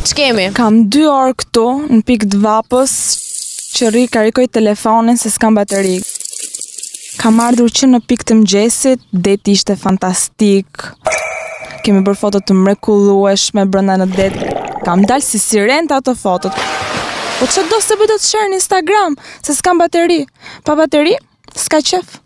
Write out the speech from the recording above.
Ç'kemi? Kam 2 orë këtu, në pikë të vapës, që karikoj telefonin se s'kam bateri. Kam ardhur që në pikë të mëngjesit, deti ishte fantastik. Kemi bërë foto të mrekullueshme brenda në det. Kam dalë si siren të ato fotot. Po çfarë do se bëj do të share në Instagram, se s'kam bateri. Pa bateri, s'ka qef.